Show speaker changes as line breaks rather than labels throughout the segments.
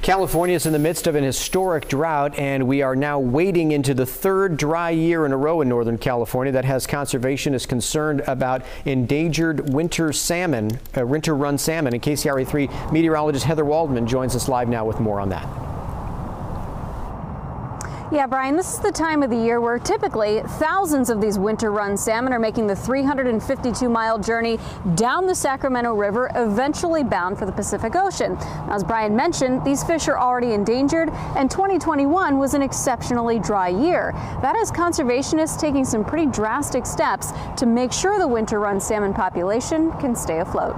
California is in the midst of an historic drought, and we are now wading into the third dry year in a row in Northern California that has conservationists concerned about endangered winter salmon, winter-run salmon. And KCRA 3 meteorologist Heather Waldman joins us live now with more on that.
Yeah, Brian, this is the time of the year where typically thousands of these winter-run salmon are making the 352-mile journey down the Sacramento River, eventually bound for the Pacific Ocean. Now, as Brian mentioned, these fish are already endangered, and 2021 was an exceptionally dry year. That has conservationists taking some pretty drastic steps to make sure the winter-run salmon population can stay afloat.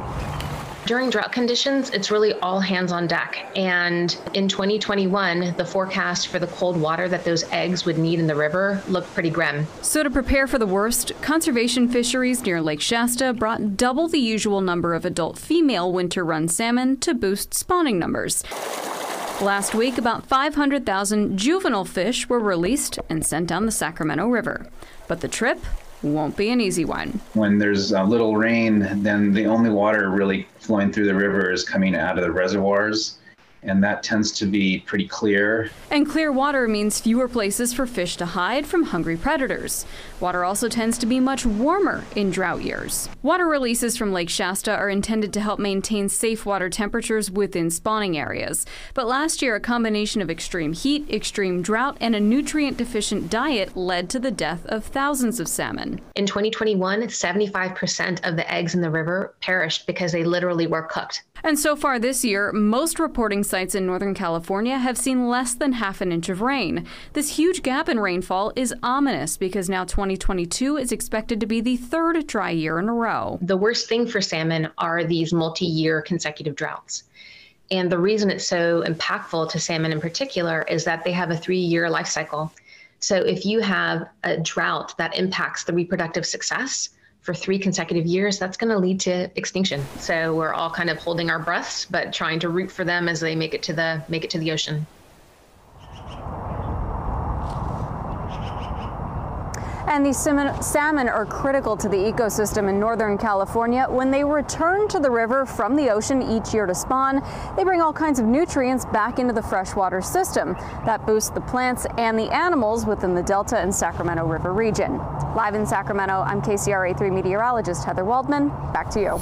During drought conditions, it's really all hands on deck. And in 2021, the forecast for the cold water that those eggs would need in the river looked pretty grim.
So to prepare for the worst, conservation fisheries near Lake Shasta brought double the usual number of adult female winter-run salmon to boost spawning numbers. Last week, about 500,000 juvenile fish were released and sent down the Sacramento River. But the trip won't be an easy one.
When there's little rain, then the only water really flowing through the river is coming out of the reservoirs, and that tends to be pretty clear.
And clear water means fewer places for fish to hide from hungry predators. Water also tends to be much warmer in drought years. Water releases from Lake Shasta are intended to help maintain safe water temperatures within spawning areas. But last year, a combination of extreme heat, extreme drought, and a nutrient-deficient diet led to the death of thousands of salmon.
In 2021, 75% of the eggs in the river perished because they literally were cooked.
And so far this year, most reporting sites in Northern California have seen less than half an inch of rain. This huge gap in rainfall is ominous because now 2022 is expected to be the third dry year in a row.
The worst thing for salmon are these multi-year consecutive droughts. And the reason it's so impactful to salmon in particular is that they have a 3-year life cycle. So if you have a drought that impacts the reproductive success for 3 consecutive years, that's going to lead to extinction. So we're all kind of holding our breaths, but trying to root for them as they make it to the ocean.
And these salmon are critical to the ecosystem in Northern California. When they return to the river from the ocean each year to spawn, they bring all kinds of nutrients back into the freshwater system. That boosts the plants and the animals within the Delta and Sacramento River region. Live in Sacramento, I'm KCRA 3 meteorologist Heather Waldman. Back to you.